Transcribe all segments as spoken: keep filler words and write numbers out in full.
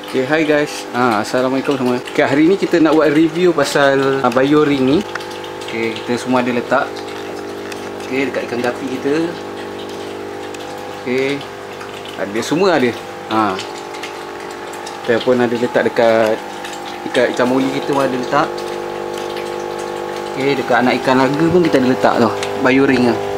Okay, hi guys. Ah, Assalamualaikum semua. Okay, hari ni kita nak buat review pasal uh, bio ring ni. Okay, kita semua ada letak. Okay, dekat ikan gapi kita. Okay, ada semua ada. Ha. Kita pun ada letak dekat ikan ikan moli kita pun ada letak. Okay, dekat anak ikan naga pun kita ada letak tu bio ring lah.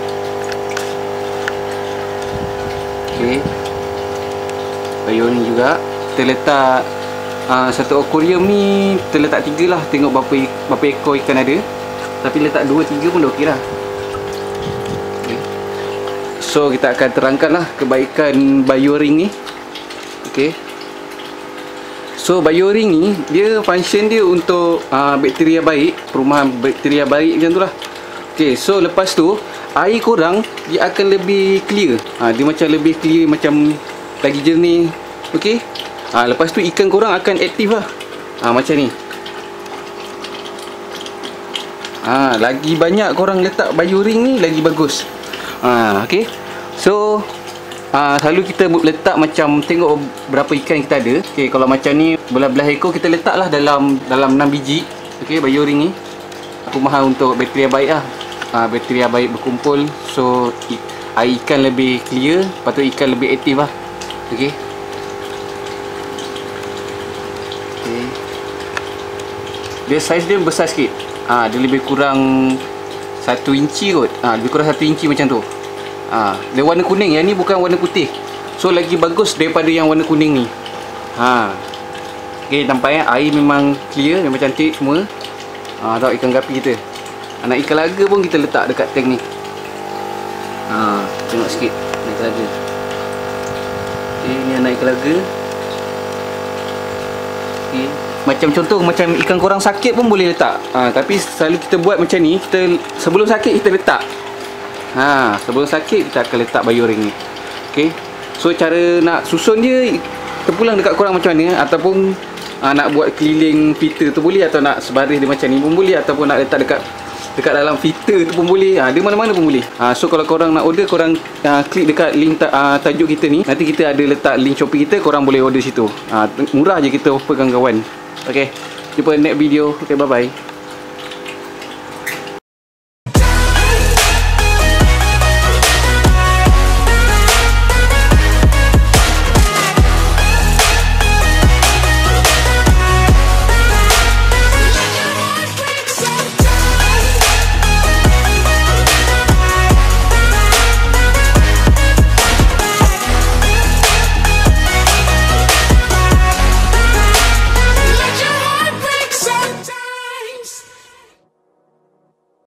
Okay, bio ring juga. Kita letak uh, satu aquarium ni kita letak tiga lah, tengok berapa berapa ekor ikan ada. Tapi letak dua tiga pun dah okey lah. Okay. So kita akan terangkan lah kebaikan bio ring ni. Okay. So bio ring ni dia function dia untuk uh, bakteria baik, perumahan bakteria baik macam tu lah. Okay, so lepas tu air korang dia akan lebih clear. uh, Dia macam lebih clear, macam lagi jernih. Okay. Ha, lepas tu ikan korang akan aktif lah. Ha, macam ni. Ha, lagi banyak korang letak bio ring ni lagi bagus. Ha, okay. So ha, selalu kita letak macam tengok berapa ikan kita ada. Okay, kalau macam ni belah-belah ekor kita letak lah dalam dalam enam biji. Okay, bio ring ni perumahan untuk bakteria baik lah. Ha, bakteria baik berkumpul. So air ikan lebih clear, lepas tu ikan lebih aktif lah. Okay. Dia saiz dia besar sikit. Ah, dia lebih kurang satu inci kot. Ah, lebih kurang satu inci macam tu. Ah, dia warna kuning. Yang ni bukan warna putih. So lagi bagus daripada yang warna kuning ni. Ha. Okey, nampak ya, air memang clear, memang cantik semua. Ah, tengok ikan gapi kita. Anak ikan laga pun kita letak dekat tank ni. Ha, tengok sikit anak ikan laga. Okey, ni anak ikan laga. Okey. Macam contoh macam ikan korang sakit pun boleh letak. Ha, tapi selalu kita buat macam ni, kita sebelum sakit kita letak. Ha, sebelum sakit kita akan letak bio ring ni. Okey. So cara nak susun dia terpulang dekat korang macam mana, ataupun ha, nak buat keliling filter tu boleh, atau nak sebaris dia macam ni pun boleh, ataupun nak letak dekat dekat dalam filter tu pun boleh. Ha, dia mana-mana pun boleh. Ha, so kalau korang nak order, korang uh, klik dekat link ta uh, tajuk kita ni. Nanti kita ada letak link Shopee kita, korang boleh order situ. Ha, murah je kita offerkan kawan. Okay, jumpa next video. Okay, bye bye.